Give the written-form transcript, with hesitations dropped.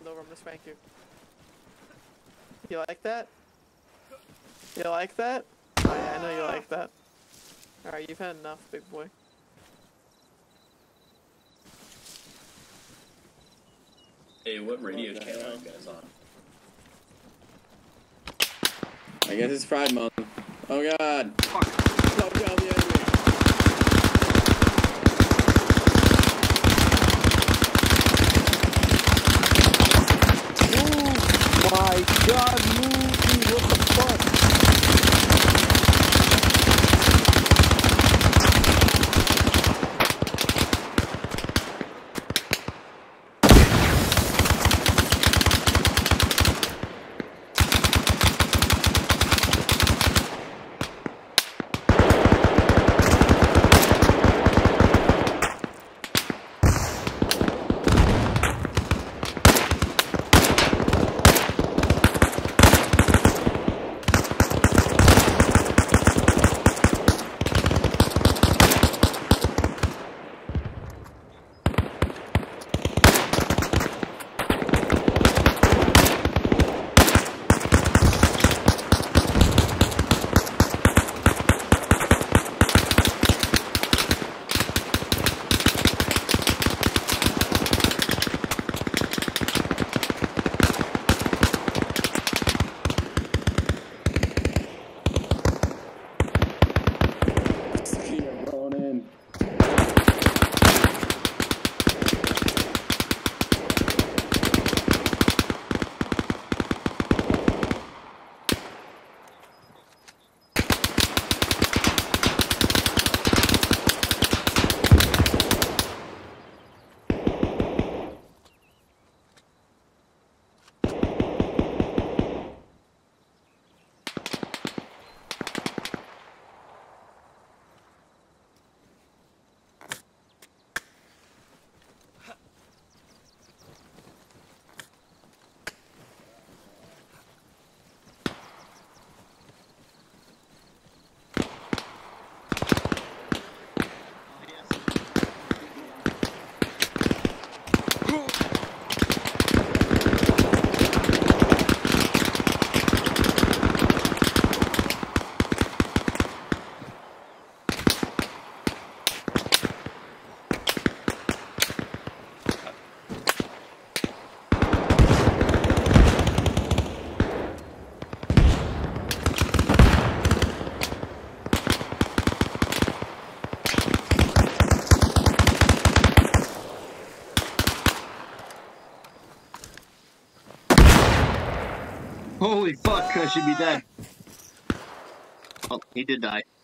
bend over, I'm gonna spank you. You like that? You like that? Oh yeah, I know you like that. Alright, you've had enough, big boy. Hey, what radio channel are you guys on? I guess it's Pride Month. Oh god! Fuck. Oh god, the enemy! Oh my god, movie, what the fuck? Holy fuck, I should be dead. Oh, he did die.